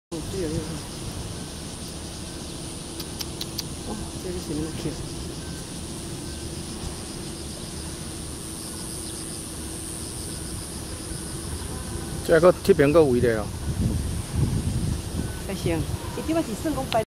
水了，哦，这个是那么巧。 这个铁边个位的哦。 还行，伊即摆是算讲白。